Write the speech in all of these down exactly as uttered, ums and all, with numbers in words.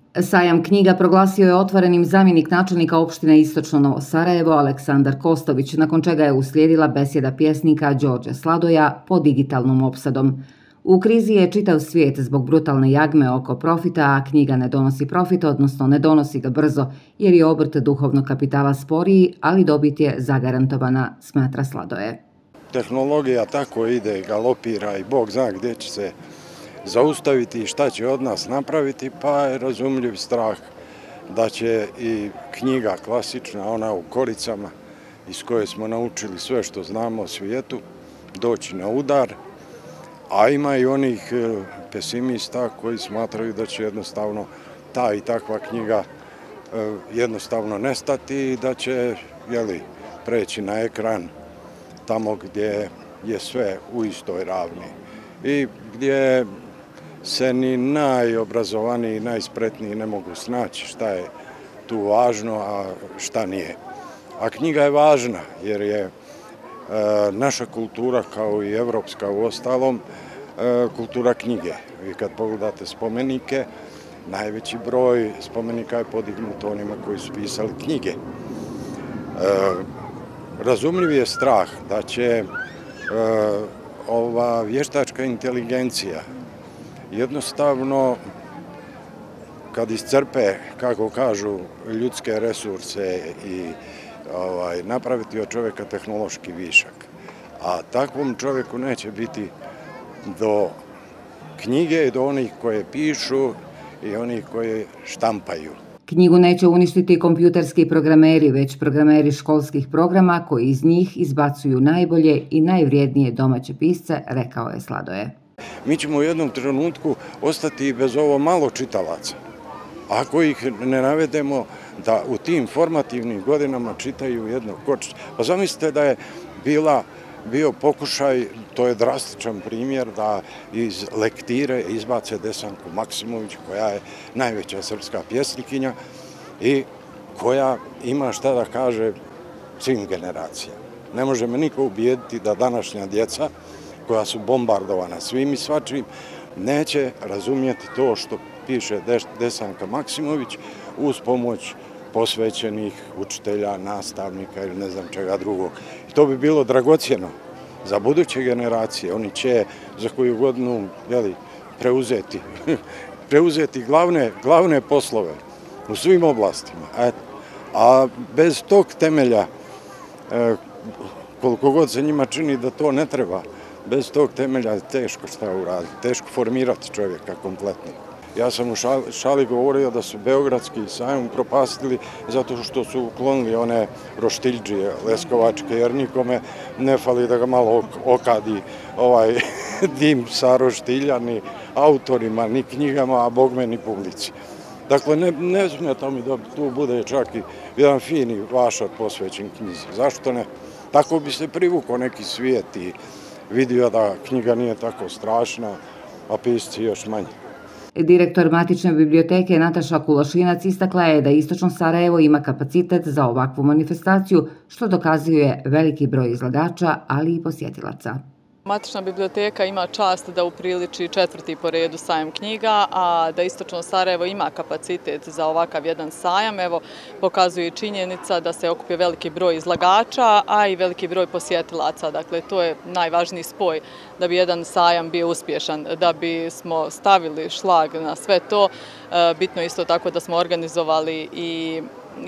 Sajam knjiga proglasio je otvorenim zamjenik načelnika opštine Istočno Novo Sarajevo Aleksandar Kostović, nakon čega je uslijedila besjeda pjesnika Đorđa Sladoja pod digitalnom opsadom. U krizi je čitav svijet zbog brutalne jagme oko profita, a knjiga ne donosi profit, odnosno ne donosi ga brzo, jer je obrt duhovnog kapitala sporiji, ali dobit je zagarantovana, smatra Sladoje. Tehnologija tako ide, galopira i Bog zna gdje će se zaustaviti i šta će od nas napraviti, pa je razumljiv strah da će i knjiga klasična, ona u koricama, iz koje smo naučili sve što znamo o svijetu, doći na udar, a ima i onih pesimista koji smatraju da će jednostavno ta i takva knjiga jednostavno nestati i da će jeli, preći na ekran tamo gdje je sve u istoj ravni i gdje se ni najobrazovaniji i najspretniji ne mogu snaći šta je tu važno, a šta nije. A knjiga je važna jer je e, naša kultura, kao i evropska u ostalom, e, kultura knjige. Vi kad pogledate spomenike, najveći broj spomenika je podignut onima koji su pisali knjige. E, razumljiv je strah da će e, ova vještačka inteligencija jednostavno, kad iscrpe, kako kažu, ljudske resurse i ovaj, napraviti od čovjeka tehnološki višak. A takvom čovjeku neće biti do knjige i do onih koje pišu i onih koje štampaju. Knjigu neće uništiti kompjuterski programeri, već programeri školskih programa koji iz njih izbacuju najbolje i najvrijednije domaće pisce, rekao je Sladoje. Mi ćemo u jednom trenutku ostati bez ovo malo čitalaca. Ako ih ne navedemo da u tim formativnim godinama čitaju jedno kočić. Pa zamislite da je bila, bio pokušaj, to je drastičan primjer, da iz lektire izbace Desanku Maksimović, koja je najveća srpska pjesnikinja i koja ima šta da kaže svim generacijama. Ne može me niko ubijediti da današnja djeca, koja su bombardovana svim i svačim, neće razumjeti to što piše Desanka Maksimović uz pomoć posvećenih učitelja, nastavnika ili ne znam čega drugog. I to bi bilo dragocjeno za buduće generacije. Oni će za koju godinu jeli, preuzeti, preuzeti glavne, glavne poslove u svim oblastima. Eto. A bez tog temelja, koliko god se njima čini da to ne treba, bez tog temelja je teško šta uraditi, teško formirati čovjeka kompletno. Ja sam u šali govorio da su Beogradski sajam propastili zato što su uklonili one roštiljđije leskovačke, jer nikome ne fali da ga malo okadi ovaj dim sa roštilja, ni autorima, ni knjigama, a bogme ni publici. Dakle, ne, ne smeta mi da tu bude čak i jedan fini vašar posvećen knjizi. Zašto ne? Tako bi se privukao neki svijet i vidio da knjiga nije tako strašna, a pisci još manje. Direktor Matične biblioteke Nataša Kulošinac istakla je da Istočno Sarajevo ima kapacitet za ovakvu manifestaciju, što dokazuje veliki broj izlagača, ali i posjetilaca. Matična biblioteka ima čast da upriliči četvrti po redu sajam knjiga, a da Istočno Sarajevo ima kapacitet za ovakav jedan sajam. Evo, pokazuje i činjenica da se okupio veliki broj izlagača, a i veliki broj posjetilaca. Dakle, to je najvažniji spoj da bi jedan sajam bio uspješan. Da bi smo stavili šlag na sve to, bitno isto tako da smo organizovali i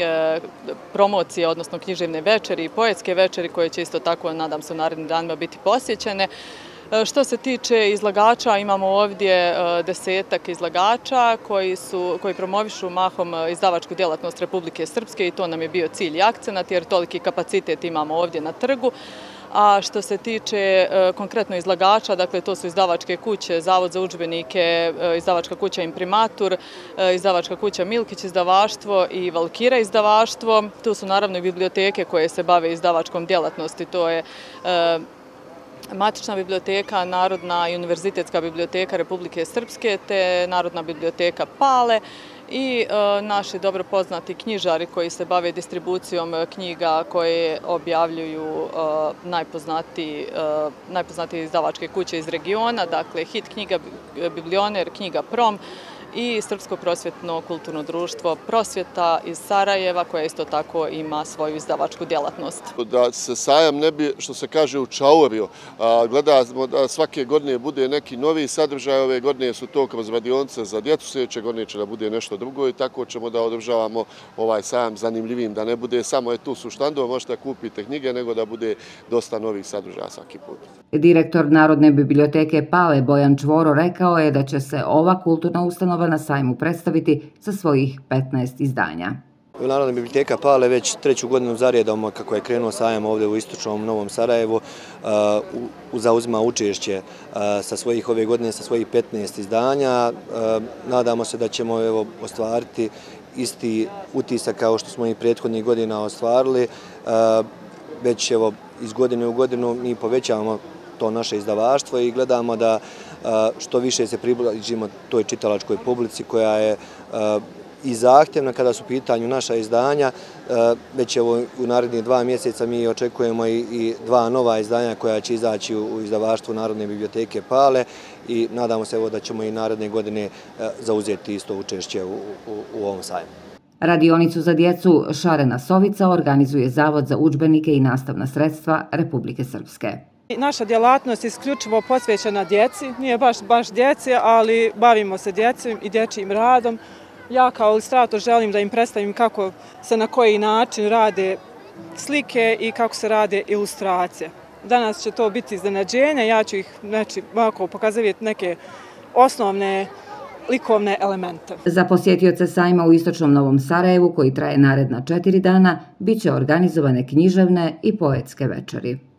promocije, odnosno književne večeri i poetske večeri koje će isto tako, nadam se, u narednim danima biti posjećene. Što se tiče izlagača, imamo ovdje desetak izlagača koji, su, koji promovišu mahom izdavačku djelatnost Republike Srpske i to nam je bio cilj i akcenat jer toliki kapacitet imamo ovdje na trgu. A što se tiče e, konkretno izlagača, dakle to su izdavačke kuće, Zavod za udžbenike, e, izdavačka kuća Imprimatur, e, izdavačka kuća Milkić izdavaštvo i Valkira izdavaštvo. Tu su naravno i biblioteke koje se bave izdavačkom djelatnosti, to je e, Matična biblioteka, Narodna i univerzitetska biblioteka Republike Srpske te Narodna biblioteka Pale i e, naši dobro poznati knjižari koji se bave distribucijom knjiga koje objavljuju e, najpoznatiji, e, najpoznatije izdavačke kuće iz regiona, dakle Hit knjiga, Biblioner, knjiga Prom i Srpsko prosvjetno kulturno društvo Prosvjeta iz Sarajeva, koja isto tako ima svoju izdavačku djelatnost. Da se sajam ne bi, što se kaže, učaurio. Gledamo da svake godine bude neki novi sadržaj, ove godine su to kroz radionice za djecu, sljedeće godine će da bude nešto drugo i tako ćemo da održavamo ovaj sajam zanimljivim, da ne bude samo je tu su štandovi, možete kupiti knjige, nego da bude dosta novih sadržaja svaki put. Direktor Narodne biblioteke Pale Bojan Čvoro rekao je da će se ova kulturna ustanova na sajmu predstaviti sa svojih petnaest izdanja. Narodna biblioteka Pale već treću godinu zaredom kako je krenuo sajam ovdje u istočnom Novom Sarajevu zauzima učešće sa svojih ove godine sa svojih petnaest izdanja. Nadamo se da ćemo evo ostvariti isti utisak kao što smo i prethodnih godina ostvarili. Već evo iz godine u godinu mi povećavamo to naše izdavaštvo i gledamo da što više se približimo toj čitalačkoj publici koja je i zahtjevna kada su u pitanju naša izdanja. Već evo u narednih dva mjeseca mi očekujemo i dva nova izdanja koja će izaći u izdavaštvu Narodne biblioteke Pale i nadamo se evo da ćemo i naredne godine zauzeti isto učešće u, u, u ovom sajmu. Radionicu za djecu Šarena Sovica organizuje Zavod za udžbenike i nastavna sredstva Republike Srpske. Naša djelatnost je isključivo posvećena djeci, nije baš, baš djeci, ali bavimo se djecom i dječjim radom. Ja kao ilustrator želim da im predstavim kako se na koji način rade slike i kako se rade ilustracije. Danas će to biti iznenađenje, ja ću ih znači, ovako pokazati neke osnovne likovne elemente. Za posjetioce sajma u istočnom Novom Sarajevu, koji traje naredna četiri dana, bit će organizovane književne i poetske večeri.